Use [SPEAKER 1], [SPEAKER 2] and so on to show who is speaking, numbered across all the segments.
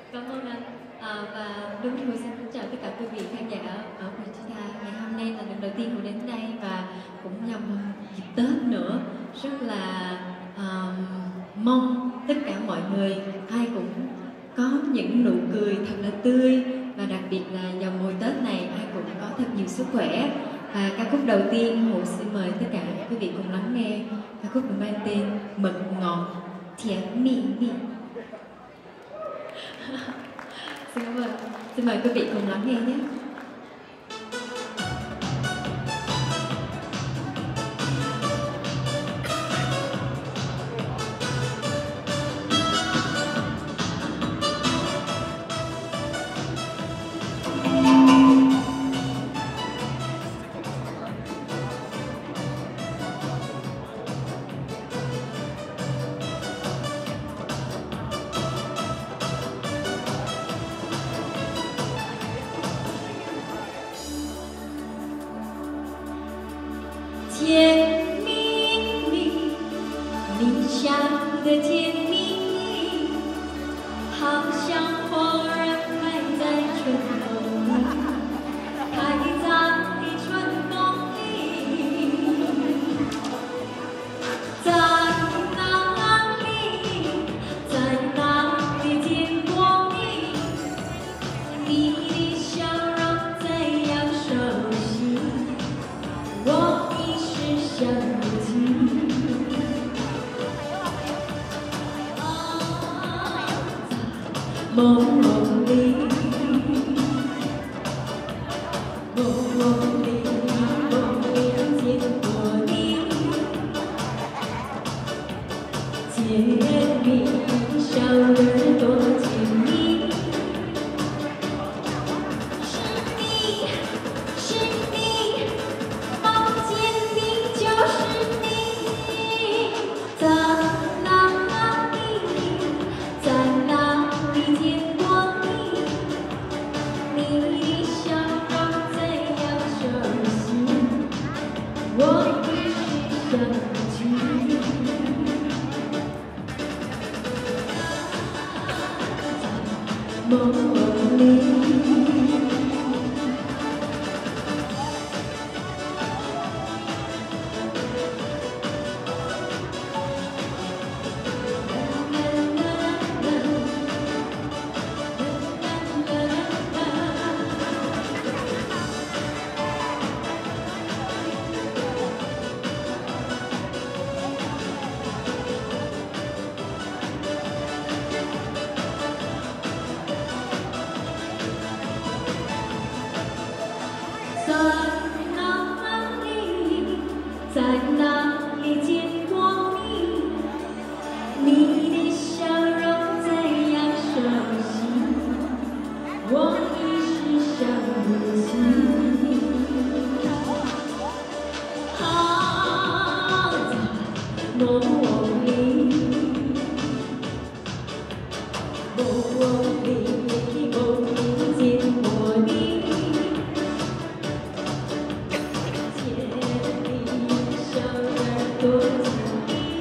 [SPEAKER 1] Cảm ơn anh. Và đúng rồi, xin kính chào tất cả quý vị khán giả ở Wichita. Ngày hôm nay là lần đầu tiên Hường đến đây và cũng nhằm dịp Tết nữa. Rất là mong tất cả mọi người ai cũng có những nụ cười thật là tươi, và đặc biệt là vào mùa Tết này ai cũng có thật nhiều sức khỏe. Và ca khúc đầu tiên Hường xin mời tất cả quý vị cùng lắng nghe ca khúc được mang tên Mật Ngọt Thiện Mị Mị. Xin cảm ơn. Xin mời quý vị cùng lắng nghe nhé.甜蜜蜜，你想的甜蜜蜜，好像花儿开在春风里，开在春风里，在哪里，在哪里见过你？你的笑容怎样熟悉？我想不起，梦梦里，梦梦里，梦里见过你，甜蜜笑得多甜蜜，是你，是你，梦见你。就是你，在哪里，在哪里见过你？你的笑容怎样熟悉？我一时想不起。梦梦里。在哪里，在哪里见过你？你的笑容怎样熟悉？我一时想不起。好在梦梦里，梦梦里，梦里见过你。多甜蜜，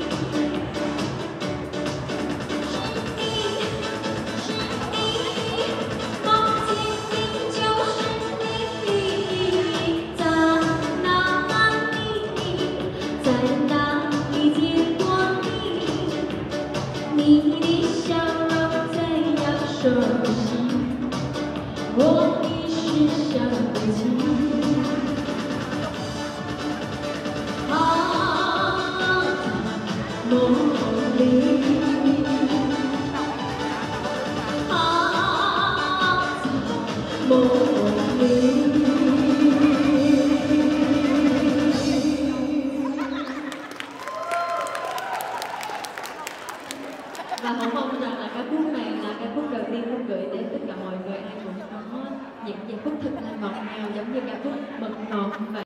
[SPEAKER 1] 是你，梦见你就是你，在哪里，在哪里见过你？你的笑容怎样熟悉？我一时想不起。梦梦里，梦梦里。Và Hồng mong rằng là ca khúc này là ca khúc đầu tiên Hồng gửi đến tất cả mọi người ai cũng có những giây phút thật là ngọt ngào giống như ca khúc Mật Ngọt vậy.